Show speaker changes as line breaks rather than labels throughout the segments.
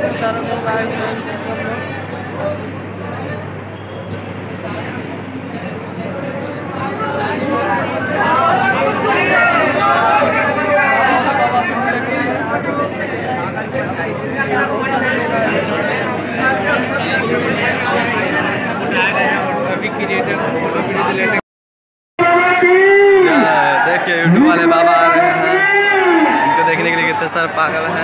सारे लोग आए हुए हैं।
सभी क्रिएटर्स फोटो वीडियो रिलेटेड
देखिए यूट्यूब वाले बाबा आ रहे हैं, इनको देखने के लिए कितने सारे पागल हैं।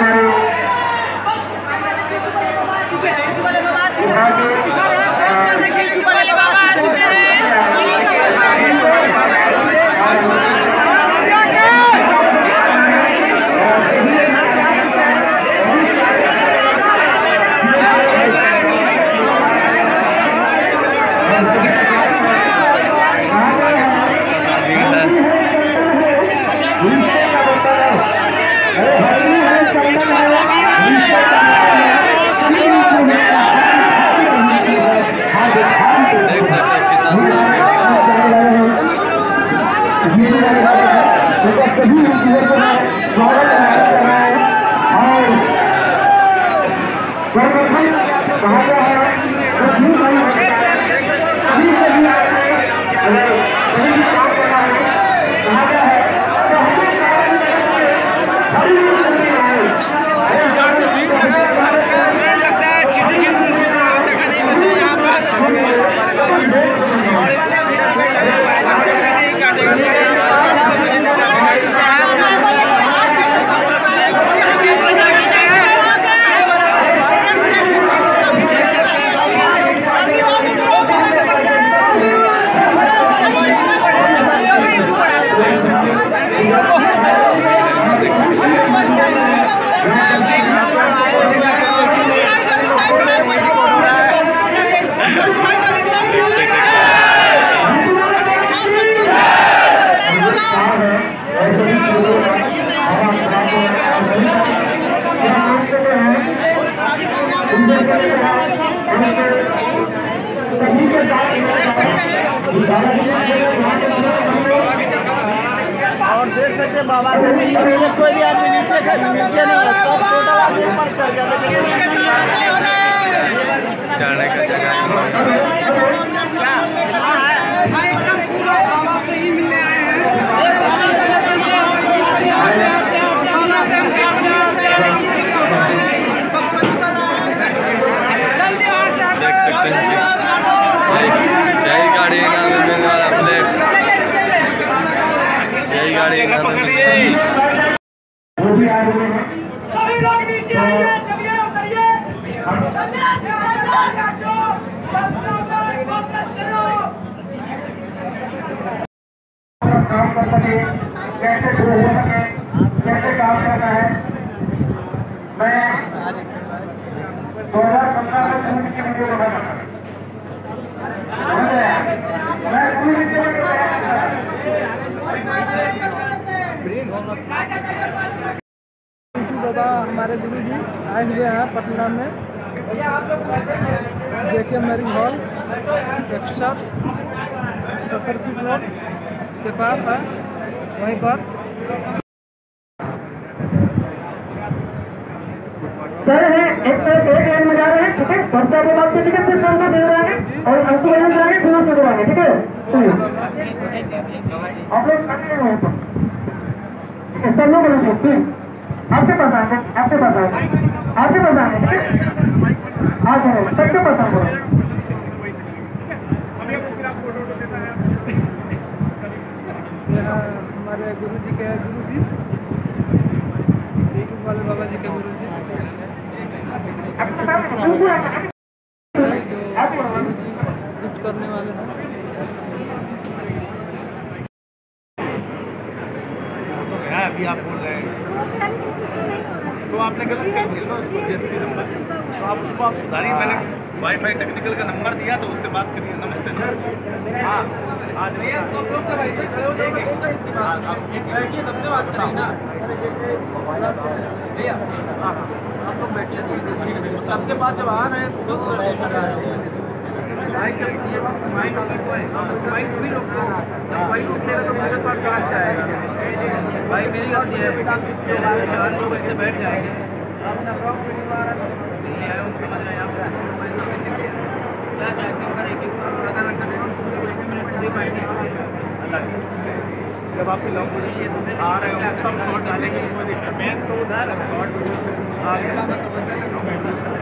और देख सकते हैं बाबा से मिलने के लिए कोई भी आदमी नीचे नहीं है, सब टोटल आदमी ऊपर चढ़ गया।
चढ़ने का जगह
बाबा से ही मिलने आए हैं।
देख सकते हैं यही गाड़ी इनाम में मिलने वाला प्लेट, यही गाड़ी इनाम में मिलने
सभी लोग नीचे आइए, चलिए उतरिए।
काम कर सके, कैसे ग्रो हो सके, कैसे काम करना है। मैं 2015 में पूरी की वीडियो बनाना था। मैं पूरी
बाबा हमारे गुरु जी आए हुए हैं पटना में, JK marriage hall sector 70 feet road के पास है, वहीं पर।
सर है एक लाइन में जा रहे हैं, ठीक है। फर्स्ट आपको बात करनी है, फिर सामने से जाएंगे और आंसू बजाने जाएंगे, फिर से जाएंगे, ठीक है। चलिए आप लोग कंटिन्यू हो, ठीक है। सब लोग बोलो प्लीज, आपके पास आएंगे, आपके पास आएंगे, आपके पास आएंगे, ठीक है। आ जाओ, सबके पास आएंगे।
हमारे गुरु जी के गुरु जी, यूट्यूब वाले बाबा जी के गुरु जी, कुछ करने वाले हैं।
अभी आप बोल रहे हैं तो आपने गलत कर दिया ना उसको, जीएसटी नंबर, तो आप उसको आप सुधारिए। मैंने वाईफाई टेक्निकल का नंबर दिया तो उससे बात करिए। नमस्ते सर। हाँ आज नहीं सब लोग जब ऐसे खड़े हो जाओगे तो उसका इसके बाद बैठिए, सबसे बात करिए ना भैया। आप लोग बैठिए, सबके पास जब आ रहे हैं तो माइक जब ये माइक रोके को है, माइक भी रोको, जब माइक रोक लेगा तो मेरे पास कहाँ से आएगा भाई। मेरी गलती है, 4 लोग ऐसे बैठ जाएंगे
दिल्ली आए हूँ, समझ रहे हैं आप, हमारे सब दिल्ली के हैं। क्या चाहते हो अगर एक आधा घंटा दे दो, एक मिनट दे पाएंगे?
जब आप लॉन्ग आ रहे हो तब शॉर्ट डालेंगे, कोई दिक्कत नहीं। तो उधर शॉर्ट आ गया